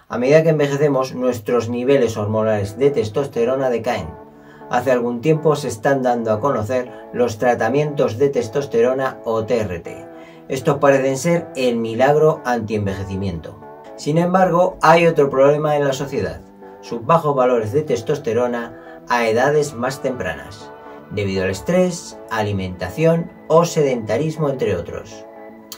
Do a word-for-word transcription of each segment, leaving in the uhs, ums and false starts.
A medida que envejecemos, nuestros niveles hormonales de testosterona decaen. Hace algún tiempo se están dando a conocer los tratamientos de testosterona o T R T. Estos parecen ser el milagro antienvejecimiento. Sin embargo, hay otro problema en la sociedad: sus bajos valores de testosterona a edades más tempranas, debido al estrés, alimentación o sedentarismo, entre otros.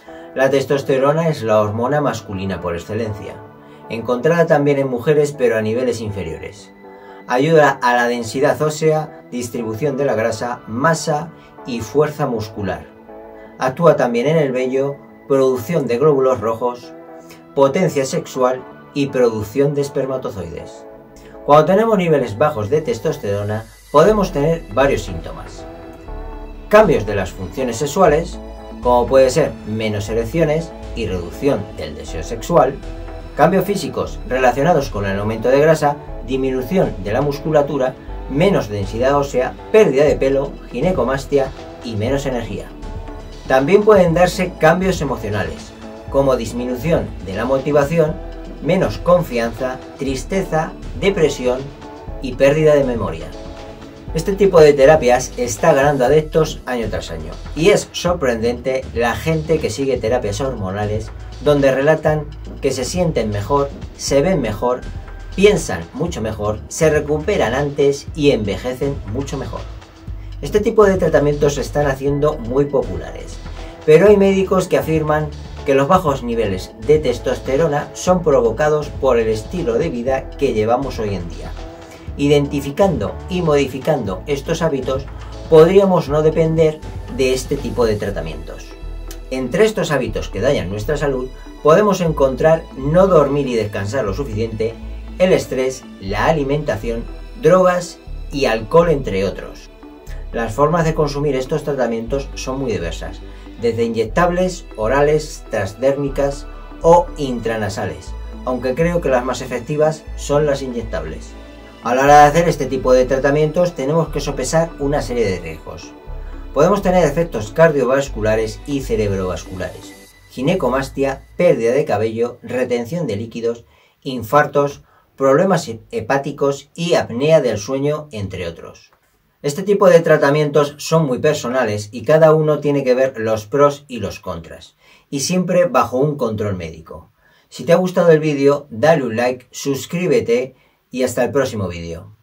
La testosterona es la hormona masculina por excelencia, encontrada también en mujeres pero a niveles inferiores. Ayuda a la densidad ósea, distribución de la grasa, masa y fuerza muscular. Actúa también en el vello, producción de glóbulos rojos, potencia sexual y producción de espermatozoides. Cuando tenemos niveles bajos de testosterona, podemos tener varios síntomas. Cambios de las funciones sexuales, como puede ser menos erecciones y reducción del deseo sexual. Cambios físicos relacionados con el aumento de grasa, disminución de la musculatura, menos densidad ósea, pérdida de pelo, ginecomastia y menos energía. También pueden darse cambios emocionales, como disminución de la motivación, menos confianza, tristeza, depresión y pérdida de memoria. Este tipo de terapias está ganando adeptos año tras año, y es sorprendente la gente que sigue terapias hormonales donde relatan que se sienten mejor, se ven mejor, piensan mucho mejor, se recuperan antes y envejecen mucho mejor. Este tipo de tratamientos se están haciendo muy populares, pero hay médicos que afirman que los bajos niveles de testosterona son provocados por el estilo de vida que llevamos hoy en día. Identificando y modificando estos hábitos, podríamos no depender de este tipo de tratamientos. Entre estos hábitos que dañan nuestra salud, podemos encontrar no dormir y descansar lo suficiente, el estrés, la alimentación, drogas y alcohol, entre otros. Las formas de consumir estos tratamientos son muy diversas, desde inyectables, orales, transdérmicas o intranasales, aunque creo que las más efectivas son las inyectables. A la hora de hacer este tipo de tratamientos tenemos que sopesar una serie de riesgos. Podemos tener efectos cardiovasculares y cerebrovasculares, ginecomastia, pérdida de cabello, retención de líquidos, infartos, problemas hepáticos y apnea del sueño, entre otros. Este tipo de tratamientos son muy personales y cada uno tiene que ver los pros y los contras, y siempre bajo un control médico. Si te ha gustado el vídeo, dale un like, suscríbete y hasta el próximo vídeo.